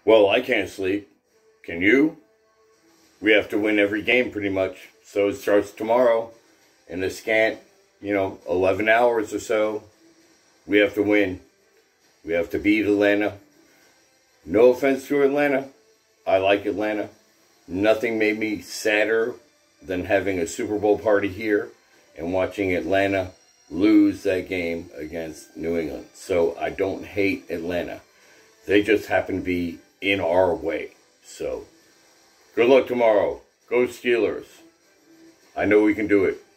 Well, I can't sleep. Can you? We have to win every game pretty much. So it starts tomorrow in a scant, 11 hours or so. We have to win. We have to beat Atlanta. No offense to Atlanta. I like Atlanta. Nothing made me sadder than having a Super Bowl party here and watching Atlanta lose that game against New England. So I don't hate Atlanta. They just happen to be in our way. So good luck tomorrow. Go Steelers. I know we can do it.